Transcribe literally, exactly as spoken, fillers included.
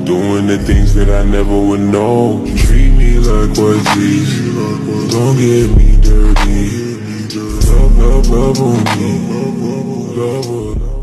doing the things that I never would know. Treat me like what's easy, don't get me dirty. Love, love, love on me, love on me.